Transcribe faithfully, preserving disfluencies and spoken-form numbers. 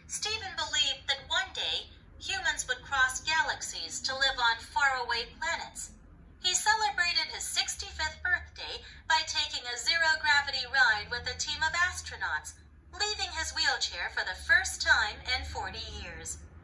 Stephen believed that one day humans would cross galaxies to live on faraway planets. He celebrated his sixty-fifth birthday by taking a zero-gravity ride with a team of astronauts, leaving his wheelchair for the first time in forty years.